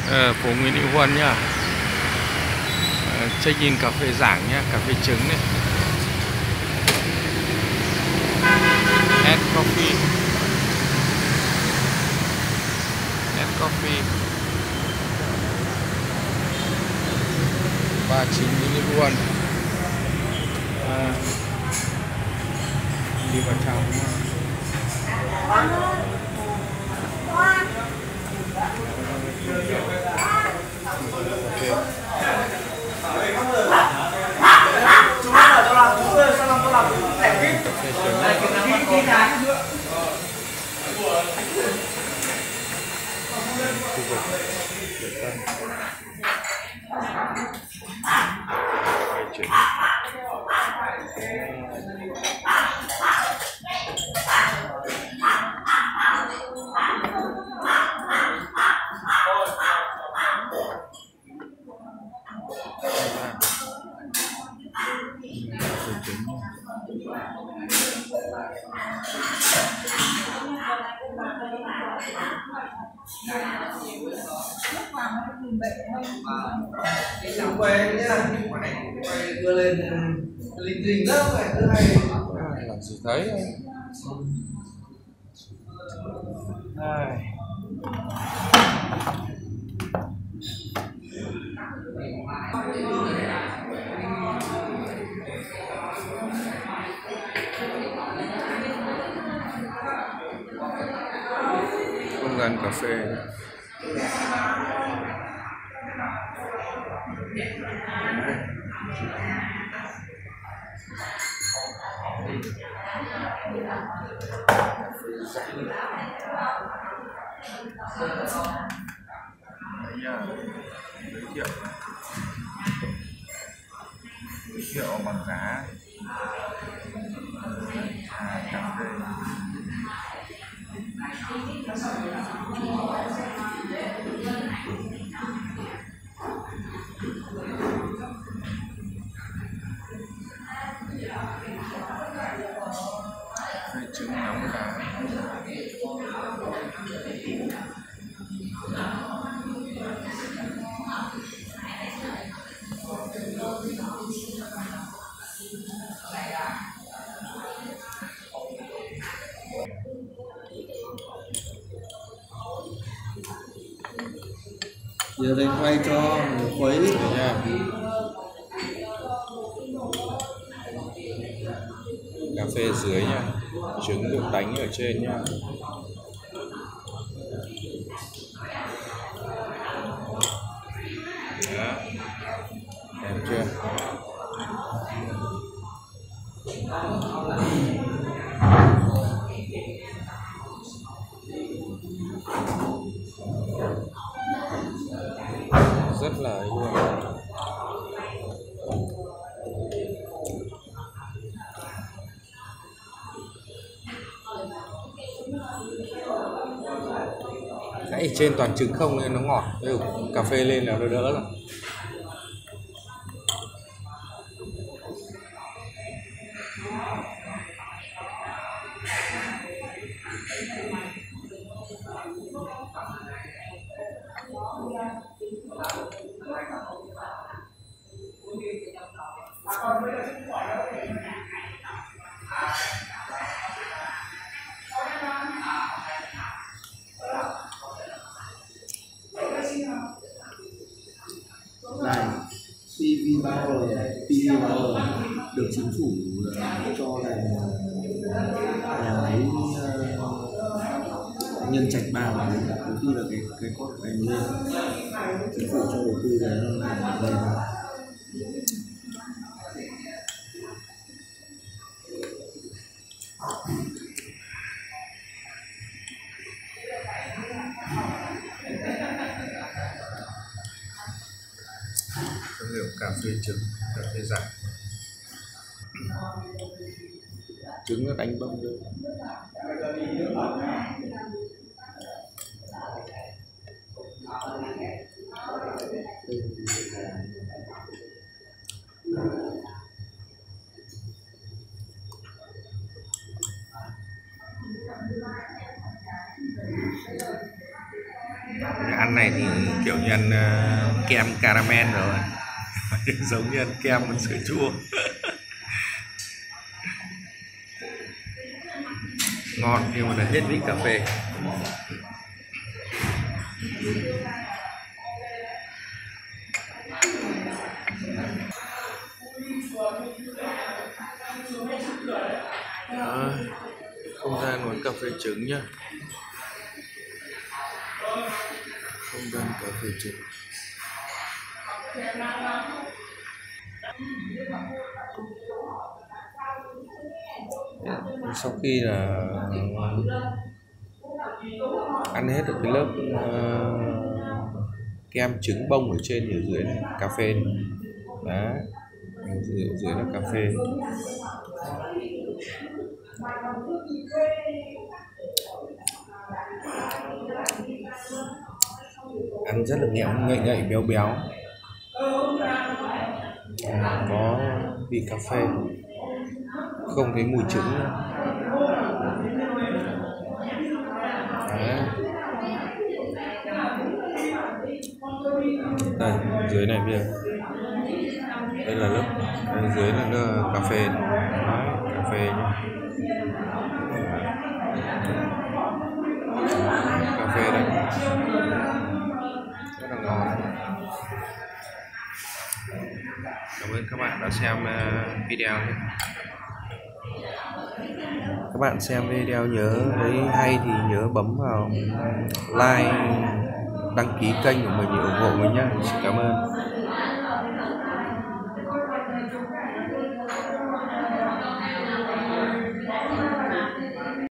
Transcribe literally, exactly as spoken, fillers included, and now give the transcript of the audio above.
Ờ, phố Nguyễn Hữu Huân nhá. Ờ, check in cà phê Giảng nhá, cà phê trứng này. Head Coffee. Head Coffee. ba mươi chín Nguyễn Hữu Huân. À, đi vào trong. Khu vực Việt Tân. Chuyển. Quay nhá, quay đưa lên linh tinh lớp này thứ hai Làm gì thấy đây. Không gian cà phê. Đấy nha, giới thiệu giới thiệu bằng giá à, cà phê. Phê trứng nóng cá. giờ đây quay cho khuấy nha. Cà phê dưới nha, trứng được đánh ở trên nha. Đó. Đẹp chưa? Rất là ấy luôn. Cái trên toàn trứng không nên nó ngọt, ừ, cà phê lên là nó đỡ rồi. này pê vê Power pê vê Power được chính phủ cho là nhà máy uh, nhân trạch ba mà đầu tư là cái cái cốt này lên, chính phủ cho đầu tư cái nó là đây. Thương hiệu cà phê trứng, cà phê Giảng. Trứng nó đánh bông lên. Ăn này thì kiểu như ăn uh, kem caramel rồi. Giống như ăn kem với sữa chua. Ngon nhưng mà là hết vị cà phê. Đó, không gian quán cà phê trứng nhá. Không gian cà phê trứng. Sau khi là ăn hết được cái lớp uh, kem trứng bông ở trên, ở dưới này cà phê này. Đó, ở dưới, ở dưới là cà phê. Ăn rất là nghẹo, ngậy ngậy béo béo, à, có vị cà phê, không thấy mùi trứng nữa. Đây, dưới này bây giờ đây là lớp, đây dưới là lớp cà phê. Đấy, cà phê nhé. Cà phê đây rất là ngon. Cảm ơn các bạn đã xem video nhé. Các bạn xem video nhớ thấy hay thì nhớ bấm vào like, đăng ký kênh của mình để ủng hộ mình nhé. Xin cảm ơn.